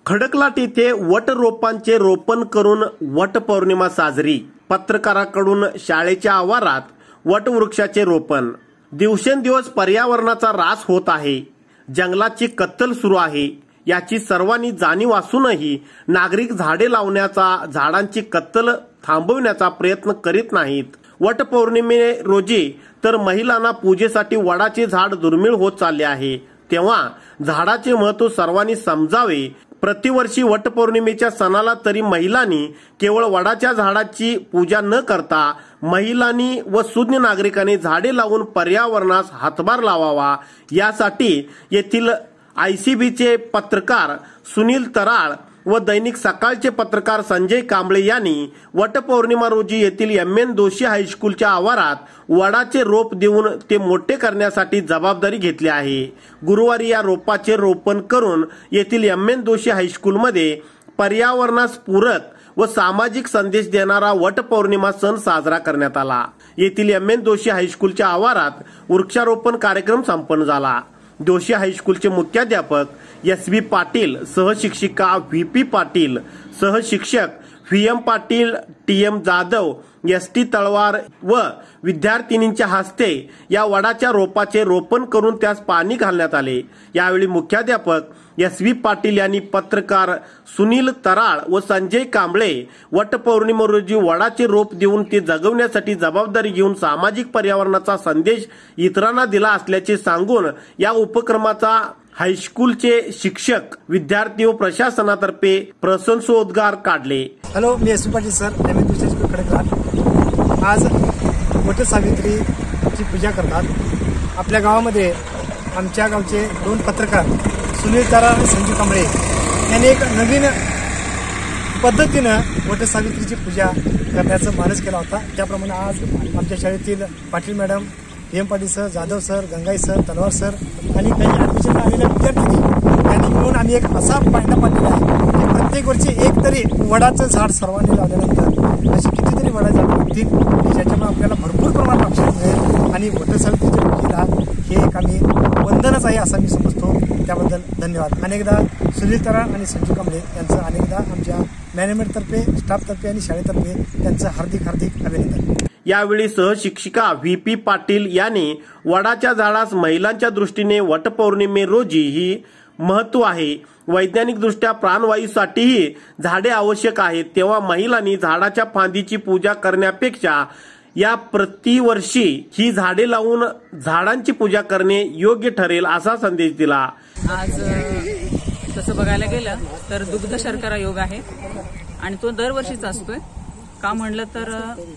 खडकलाट येथे वटरोपांचे रोपण करून वटपौर्णिमा साजरी. पत्रकाराकडून शाळेच्या आवारात वटवृक्षाचे रोपण. दिवसेंदिवस पर्यावरणाचा ऱ्हास होत आहे. जंगलाची कत्तल सुरू आहे. याची सर्वांनी जाणीव असूनही नागरिक झाडे लावण्याचा, झाडांची कत्तल थांबवण्याचा प्रयत्न करीत नाहीत. वटपौर्णिमे रोजी तर महिलांना पूजेसाठी वडाचे झाड दुर्मिळ होत चालले आहे. तेव्हा झाडाचे महत्त्व सर्वांनी समजावे. प्रतिवर्षी वटपौर्णिमेच्या सणाला तरी महिलांनी केवळ वडाच्या झाडाची पूजा न करता महिलांनी व सुज्ञ नागरिकांनी झाडे लावून पर्यावरणास हातभार लावावा. यासाठी येथील ICBचे पत्रकार सुनील तराळ व दैनिक सकाळचे पत्रकार संजय कांबळे यांनी वटपौर्णिमा रोजी येथील MN दोशी हायस्कूलच्या आवारात वडाचे रोप देऊन ते मोठे करण्यासाठी जबाबदारी घेतली आहे. गुरुवारी या रोपाचे रोपण करून येथील MN दोशी हायस्कूलमध्ये पर्यावरणास पूरक व सामाजिक संदेश देणारा वटपौर्णिमा सण साजरा करण्यात आला. येथील MN दोशी हायस्कूलच्या आवारात वृक्षारोपण कार्यक्रम संपन्न झाला. दोशी हायस्कूलचे मुख्याध्यापक SB Patil, सहशिक्षिका VP Patil, सहशिक्षक VM Patil, TM Jadhav, ST Talwar व विद्यार्थिनींच्या हस्ते या वडाच्या रोपाचे रोपण करून त्यास पाणी घालण्यात आले. यावेळी मुख्याध्यापक SB पाटील यांनी पत्रकार सुनील तराळ व संजय कांबळे वटपौर्णिमा रोजी वडाचे रोप देऊन ते जगवण्यासाठी जबाबदारी घेऊन सामाजिक पर्यावरणाचा संदेश इतरांना दिला असल्याचे सांगून या उपक्रमाचा हायस्कूलचे शिक्षक, विद्यार्थी व प्रशासनातर्फे प्रशंसोद्गार काढले. हॅलो, मी SB Patil sir, MN Doshi high school Khadaklat. आज वटसावित्रीची पूजा करतात. आपल्या गावामध्ये आमच्या गावचे 2 पत्रकार सुनील तराळ आणि संजय कांबळे यांनी एक नवीन पद्धतीनं वटसावित्रीची पूजा करण्याचा मानस केला होता. त्याप्रमाणे आज आमच्या शाळेतील Patil madam, PM Patil sir, Jadhav sir, Gangai sir, Talwar sir आणि काही ऍडमिशन आलेल्या विद्यार्थी यांनी मिळून आम्ही एक असा पायंडा पाडलेला आहे की प्रत्येक वर्षी एक तरी वडाचं झाड सर्वांनी लावल्यानंतर अशी कितीतरी वडाची झाडं होतील की ज्याच्यामुळे आपल्याला भरपूर प्रमाणात ऑक्सिजन मिळेल. आणि वटसावित्रीच्या पूजेला हे एक आम्ही वंदनच आहे असं मी समजतो. त्याबद्दल धन्यवाद. अनेकदा सुनील तराळ आणि संजय कांबळे यांचं अनेकदा आमच्या मॅनेजमेंटतर्फे, स्टाफतर्फे आणि शाळेतर्फे त्यांचं हार्दिक अभिनंदन. यावेळी सहशिक्षिका VP पाटील यांनी वडाच्या झाडास महिलांच्या दृष्टीने वटपौर्णिमे रोजी ही महत्त्व आहे. वैज्ञानिक दृष्ट्या प्राणवायूसाठीही झाडे आवश्यक आहेत. तेव्हा महिलांनी झाडाच्या फांदीची पूजा करण्यापेक्षा या प्रतिवर्षी ही झाडे लावून झाडांची पूजा करणे योग्य ठरेल असा संदेश दिला. आज तसं बघायला गेलं तर दुग्ध शर्करा योग आहे आणि तो दरवर्षीचा असतोय. का म्हणलं तर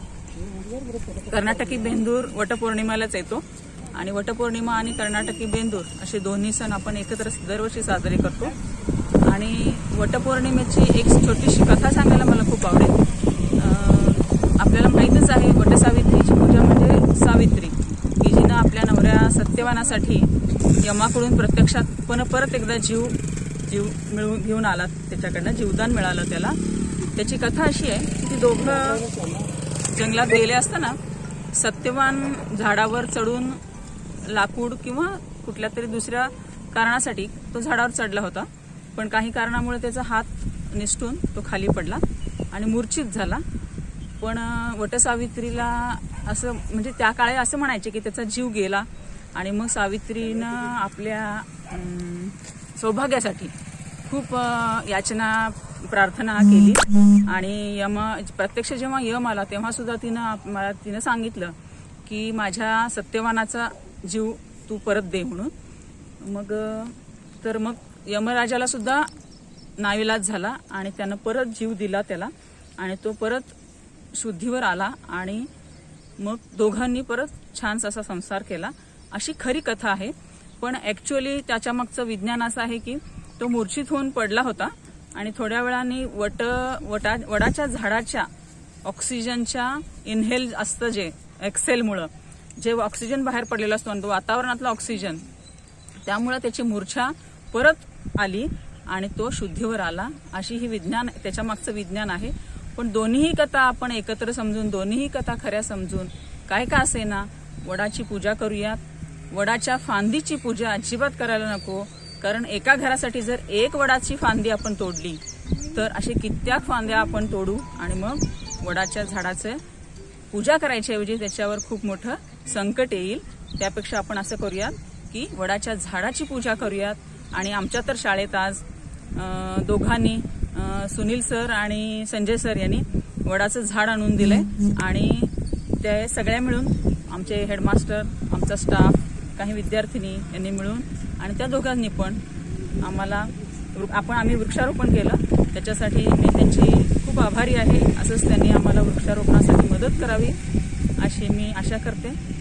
कर्नाटकी बेंदूर वटपौर्णिमेलाच येतो आणि वटपौर्णिमा आणि कर्नाटकी बेंदूर असे दोन्ही सण आपण एकत्र दरवर्षी साजरे करतो. आणि वटपौर्णिमेची एक छोटीशी कथा सांगायला मला खूप आवडेल. आपल्याला माहीतच आहे वटसावित्रीची पूजा म्हणजे सावित्री की जिनं आपल्या नवऱ्या सत्यवानासाठी यमाकडून प्रत्यक्षात परत एकदा जीव मिळवून घेऊन आला. त्याच्याकडनं जीवदान मिळालं त्याला. त्याची कथा अशी आहे की दोघं जंगलात गेले असताना सत्यवान झाडावर चढून लाकूड किंवा कुठल्या तरी दुसऱ्या कारणासाठी तो झाडावर चढला होता. पण काही कारणामुळे त्याचा हात निसटून तो खाली पडला आणि मूर्छित झाला. पण वटसावित्रीला असं म्हणजे त्या काळी असं म्हणायचे की त्याचा जीव गेला. आणि मग सावित्रीनं आपल्या सौभाग्यासाठी खूप याचना प्रार्थना केली. आणि प्रत्यक्ष जेव्हा यम आला तेव्हा सुद्धा तिनं सांगितलं की माझ्या सत्यवानाचा जीव तू परत दे म्हणून. मग यमराजाला सुद्धा नाविलाज झाला आणि त्यानं परत जीव दिला त्याला आणि तो परत शुद्धीवर आला आणि मग दोघांनी परत छानसा असा संसार केला. अशी खरी कथा आहे. पण ऍक्च्युअली त्याच्या मागचं विज्ञान असं आहे की तो मूर्छित होऊन पडला होता आणि थोड्या वेळाने वडाच्या झाडाच्या ऑक्सिजनच्या इनहेल असतं जे एक्सेलमुळं जे ऑक्सिजन बाहेर पडलेला असतो आणि तो वातावरणातला ऑक्सिजन त्यामुळे त्याची मूर्छा परत आली आणि तो शुद्धीवर आला. अशी ही त्याच्या मागचं विज्ञान आहे. पण दोन्हीही कथा आपण एकत्र समजून, दोन्हीही कथा खऱ्या समजून काय का असेना वडाची पूजा करूयात. वडाच्या फांदीची पूजा अजिबात करायला नको. कारण एका घरासाठी जर एक वडाची फांदी आपण तोडली तर असे कित्येक फांद्या आपण तोडू आणि मग वडाच्या झाडाचे पूजा करायच्या ऐवजी त्याच्यावर खूप मोठं संकट येईल। त्यापेक्षा आपण असं करूयात की वडाच्या झाडाची पूजा करूयात। आणि आमच्या तर शाळेत आज दोघांनी सुनील सर आणि संजय सर यांनी वडाचं झाड आणून दिलंय आणि ते सगळ्या मिळून आमचे हेडमास्टर, आमचा स्टाफ, काही विद्यार्थिनी यांनी मिळून आणि त्या दोघांनी पण आम्ही वृक्षारोपण केलं। त्याच्यासाठी मी त्यांची खूप आभारी आहे। असंच त्यांनी आम्हाला वृक्षारोपणासाठी मदत करावी अशी मी आशा करते।